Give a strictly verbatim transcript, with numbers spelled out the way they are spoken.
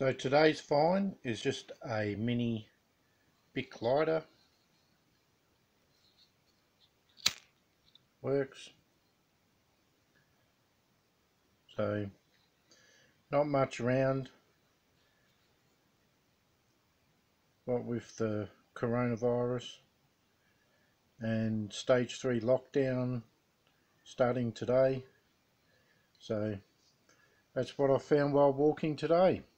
So today's find is just a mini Bic lighter. Works. So not much around. What with the coronavirus and stage three lockdown starting today. So that's what I found while walking today.